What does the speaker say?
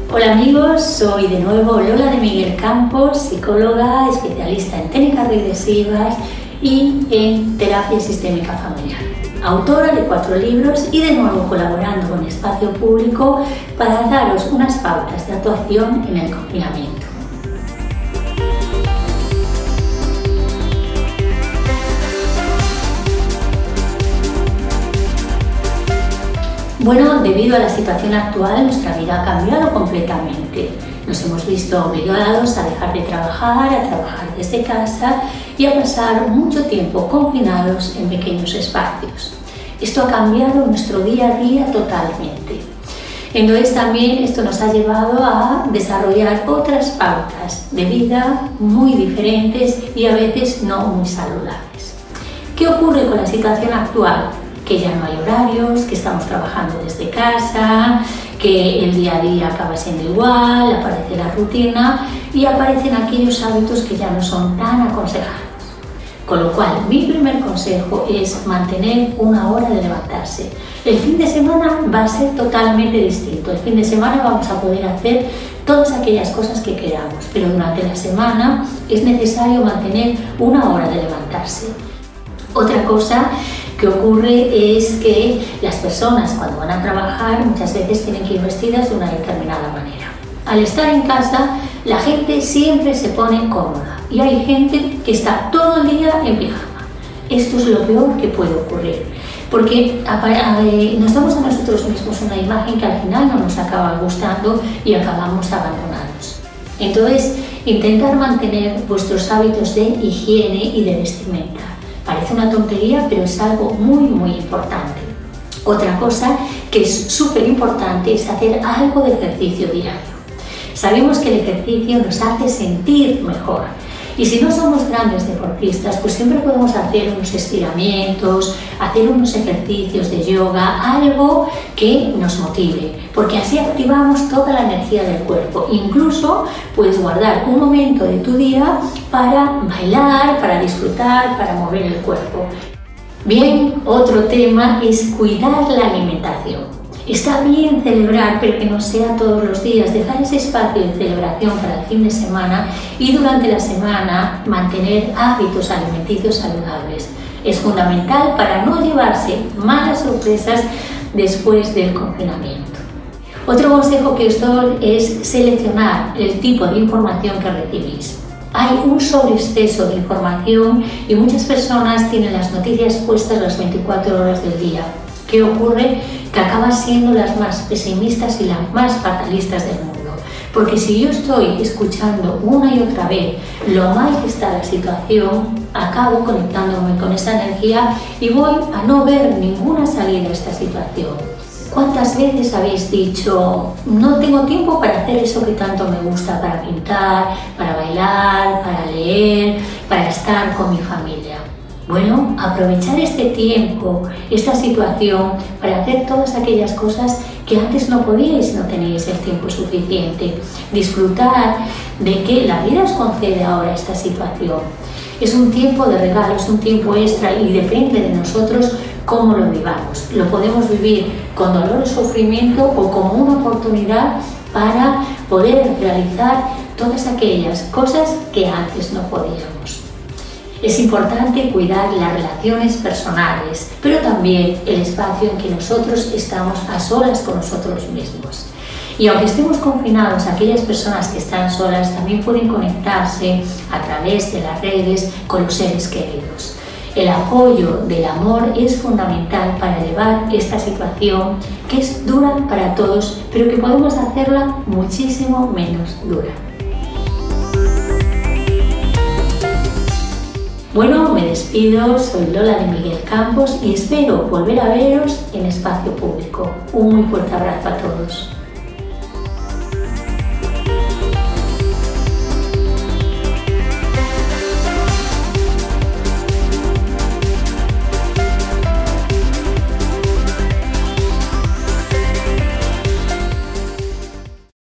Hola amigos, soy de nuevo Lola de Miguel Campos, psicóloga, especialista en técnicas regresivas y en terapia sistémica familiar. Autora de 4 libros y de nuevo colaborando con Espacio Público para daros unas pautas de actuación en el confinamiento. Bueno, debido a la situación actual, nuestra vida ha cambiado completamente. Nos hemos visto obligados a dejar de trabajar, a trabajar desde casa y a pasar mucho tiempo confinados en pequeños espacios. Esto ha cambiado nuestro día a día totalmente. Entonces también esto nos ha llevado a desarrollar otras pautas de vida muy diferentes y a veces no muy saludables. ¿Qué ocurre con la situación actual? Que ya no hay horarios, que estamos trabajando desde casa, que el día a día acaba siendo igual, aparece la rutina y aparecen aquellos hábitos que ya no son tan aconsejados. Con lo cual, mi primer consejo es mantener una hora de levantarse. El fin de semana va a ser totalmente distinto. El fin de semana vamos a poder hacer todas aquellas cosas que queramos, pero durante la semana es necesario mantener una hora de levantarse. Otra cosa que ocurre es que las personas cuando van a trabajar muchas veces tienen que ir vestidas de una determinada manera. Al estar en casa la gente siempre se pone cómoda y hay gente que está todo el día en pijama. Esto es lo peor que puede ocurrir porque nos damos a nosotros mismos una imagen que al final no nos acaba gustando y acabamos abandonados. Entonces, intentar mantener vuestros hábitos de higiene y de vestimenta. Parece una tontería, pero es algo muy importante. Otra cosa que es súper importante es hacer algo de ejercicio diario. Sabemos que el ejercicio nos hace sentir mejor. Y si no somos grandes deportistas, pues siempre podemos hacer unos estiramientos, hacer unos ejercicios de yoga, algo que nos motive, porque así activamos toda la energía del cuerpo. Incluso puedes guardar un momento de tu día para bailar, para disfrutar, para mover el cuerpo. Bien, otro tema es cuidar la alimentación. Está bien celebrar, pero que no sea todos los días, dejar ese espacio de celebración para el fin de semana y durante la semana mantener hábitos alimenticios saludables. Es fundamental para no llevarse malas sorpresas después del confinamiento. Otro consejo que os doy es seleccionar el tipo de información que recibís. Hay un sobreexceso de información y muchas personas tienen las noticias puestas las 24 horas del día. ¿Qué ocurre? Que acaban siendo las más pesimistas y las más fatalistas del mundo. Porque si yo estoy escuchando una y otra vez lo mal que está la situación, acabo conectándome con esa energía y voy a no ver ninguna salida a esta situación. ¿Cuántas veces habéis dicho, no tengo tiempo para hacer eso que tanto me gusta, para pintar, para bailar, para leer, para estar con mi familia? Bueno, aprovechar este tiempo, esta situación, para hacer todas aquellas cosas que antes no podíais, no teníais el tiempo suficiente. Disfrutar de que la vida os concede ahora esta situación. Es un tiempo de regalo, es un tiempo extra y depende de nosotros cómo lo vivamos. Lo podemos vivir con dolor o sufrimiento o como una oportunidad para poder realizar todas aquellas cosas que antes no podíamos. Es importante cuidar las relaciones personales, pero también el espacio en que nosotros estamos a solas con nosotros mismos. Y aunque estemos confinados, aquellas personas que están solas también pueden conectarse a través de las redes con los seres queridos. El apoyo del amor es fundamental para llevar esta situación que es dura para todos, pero que podemos hacerla muchísimo menos dura. Bueno, me despido, soy Lola de Miguel Campos y espero volver a veros en Espacio Público. Un muy fuerte abrazo a todos.